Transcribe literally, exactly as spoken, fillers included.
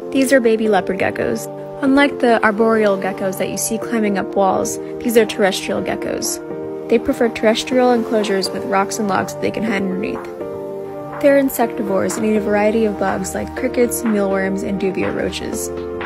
These are baby leopard geckos. Unlike the arboreal geckos that you see climbing up walls, these are terrestrial geckos. They prefer terrestrial enclosures with rocks and logs that they can hide underneath. They're insectivores and eat a variety of bugs like crickets, mealworms, and dubia roaches.